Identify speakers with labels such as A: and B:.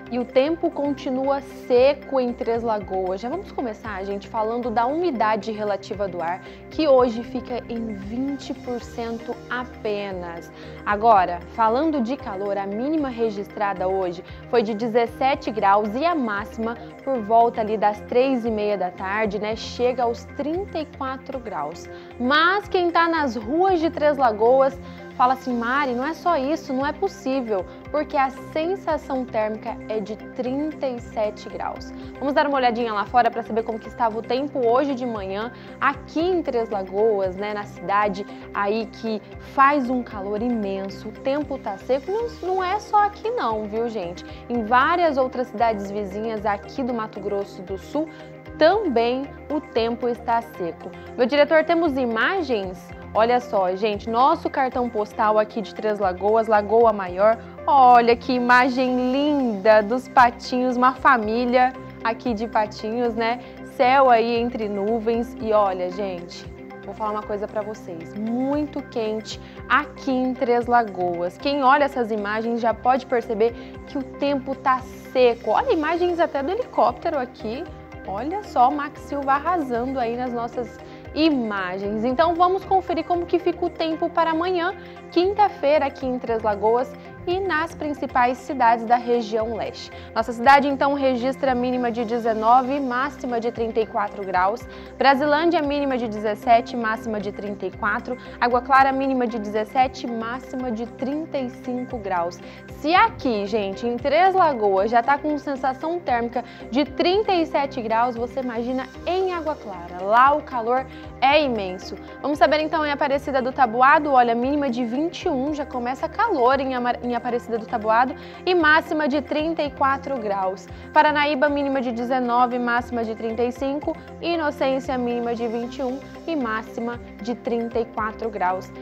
A: E o tempo continua seco em Três Lagoas. Já vamos começar, gente, falando da umidade relativa do ar, que hoje fica em 20% apenas. Agora, falando de calor, a mínima registrada hoje foi de 17 graus e a máxima por volta ali das 3h30 da tarde, né, chega aos 34 graus. Mas quem tá nas ruas de Três Lagoas fala assim: Mari, não é só isso, não é possível, porque a sensação térmica é de 37 graus. Vamos dar uma olhadinha lá fora para saber como que estava o tempo hoje de manhã, aqui em Três Lagoas, né, na cidade aí que faz um calor imenso, o tempo tá seco, não é só aqui não, viu, gente? Em várias outras cidades vizinhas aqui do Mato Grosso do Sul, também o tempo está seco. Meu diretor, temos imagens? Olha só, gente, nosso cartão postal aqui de Três Lagoas, Lagoa Maior. Olha que imagem linda dos patinhos, uma família aqui de patinhos, né? Céu aí entre nuvens e olha, gente, vou falar uma coisa pra vocês, muito quente aqui em Três Lagoas. Quem olha essas imagens já pode perceber que o tempo tá seco. Olha, imagens até do helicóptero aqui. Olha só, o Max Silva arrasando aí nas nossas imagens. Então vamos conferir como que fica o tempo para amanhã, quinta-feira, aqui em Três Lagoas e nas principais cidades da região leste. Nossa cidade então registra mínima de 19, máxima de 34 graus. Brasilândia mínima de 17, máxima de 34. Água Clara mínima de 17, máxima de 35 graus. Se aqui, gente, em Três Lagoas já tá com sensação térmica de 37 graus, você imagina em Água Clara. Lá o calor é imenso. Vamos saber então em Aparecida do Taboado, olha, mínima de 21, já começa calor em Aparecida do Taboado e máxima de 34 graus. Paranaíba mínima de 19, máxima de 35, Inocência mínima de 21 e máxima de 34 graus.